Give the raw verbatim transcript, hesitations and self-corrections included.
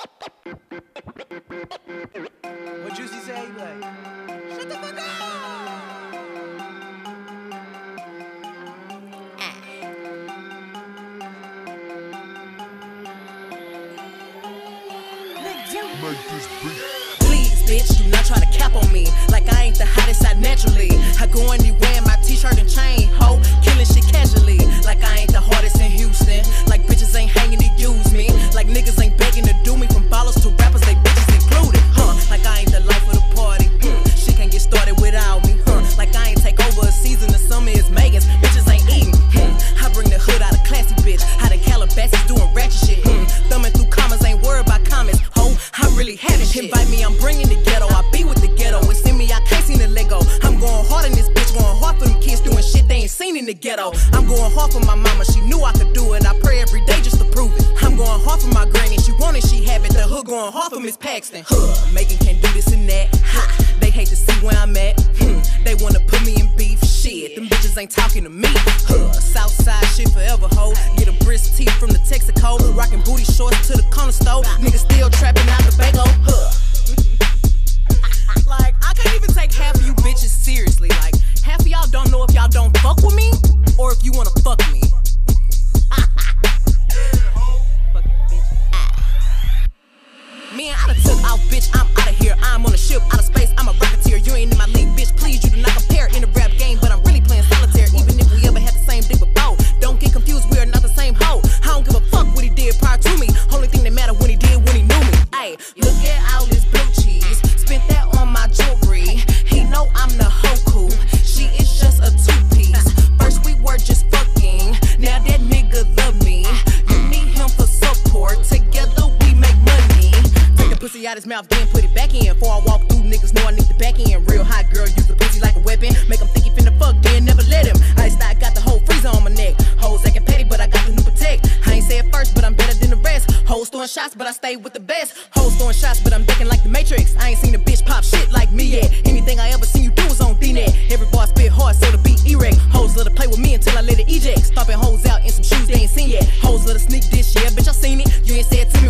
What Juicy say? He like, shut the fuck up! Please, bitch, do not try to cap on me. Like I ain't the hottest out naturally. I go anywhere in my t-shirt and chain, ho, killing shit casually. Like I ain't the hardest in Houston. Like bitches ain't hanging to use me. Like niggas ain't begging to do me. From ballers to rappers, they bitches included, huh? Like I ain't the life of the party. Hmm. Shit can't get started without me, huh? Like I ain't take over a season. The summer is Megan's. Bitches ain't eating. Hmm. I bring the hood out of classy, bitch. Out of Calabasas doing ratchet shit. Hmm. Thumbing through commas, ain't worried about comments, ho. I really have it. Invite me, I'm bringing the ghetto. I be with the ghetto. It's in me, I can't see the Lego. I'm going hard in this bitch, going hard for them kids doing shit they ain't seen in the ghetto. I'm going hard for my mama, she knew I could do it. I pray every day just to prove it. I'm going hard for my granny, she want it, she have it. The hood going hard for Miss Paxton. Huh, Megan can't do this and that. Ha, they hate to see where I'm at. Hmm, they wanna put me in beef. Shit, them bitches ain't talking to me. Huh, Southside shit forever, ho. Get a brisk tee from the Texaco. Rocking booty shorts to the corner store. Niggas still trapping out the bago. Huh. Like, I can't even take half of you bitches seriously. Like, half of y'all don't know if y'all don't fuck with me or if you wanna fuck me. Fucking bitch. Man, I done took out, bitch. I'm out of here. I'm on a ship, out of space. I'm a rocketeer. You ain't in my league, bitch. Please, you do not compare in a rap game, but I'm really playing solitaire. Even if we ever had the same dick before, don't get confused. We are not the same hoe. I don't give a fuck what he did prior to me. Only thing that matter when he did when he knew me. Ayy, look at all this blue cheese. Spent that on my jewelry. He know I'm the Hoku. She is just a two-piece. First we were just fucking. Now that nigga love me. You need him for support. Together we make money. Take the pussy out his mouth, then put it back in. Before I walk through, niggas know I need the back end. Real hot girl, use the pussy like a weapon. Make him think he finna fuck, then never let him. I I got the whole freezer on my neck. Hoes acting petty, but I got the new protect. I ain't say it first, but I'm better than the rest. Hoes throwing shots, but I stay with the best. Hoes throwing shots, but I'm ducking like the Matrix. I ain't seen a bitch pop shit like me yet. Anything I ever seen you do was on D-Net. Every bar spit hard, so the beat erect. Hoes let her play with me until I let it eject. Stomping hoes out in some shoes they ain't seen yet. Hoes let her sneak this, yeah, bitch, I seen it. You ain't say it to me.